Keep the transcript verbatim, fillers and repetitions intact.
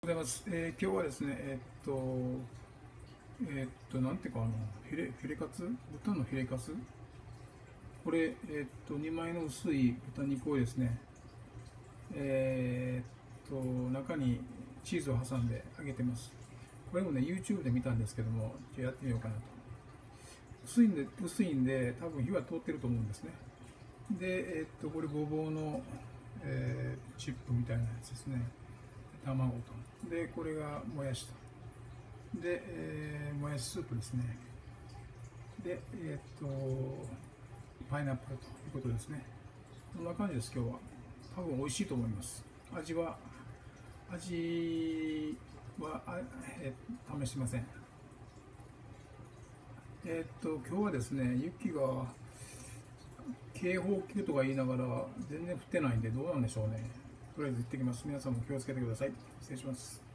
ございます。えー今日はですね、えーっと、えーっと、なんていうか、あの、ヒレ、ヒレカツ豚のヒレカツこれ、えーっと、にまいの薄い豚肉をですね、えーっと、中にチーズを挟んで揚げてます。これもね、YouTube で見たんですけども、ちょっとやってみようかなと。薄いんで、薄いんで、多分火は通ってると思うんですね。で、えーっと、これごぼうの、えーチップみたいなやつですね。卵と。で、これがもやしと。で、えーもやしスープですね。で、えーっと、パイナップルということですね。こんな感じです、今日は。多分美味しいと思います。味は、味は、あえー試してません。えーっと、今日はですね、雪が警報級とか言いながら全然降ってないんでどうなんでしょうね。とりあえず行ってきます。皆さんも気をつけてください。失礼します。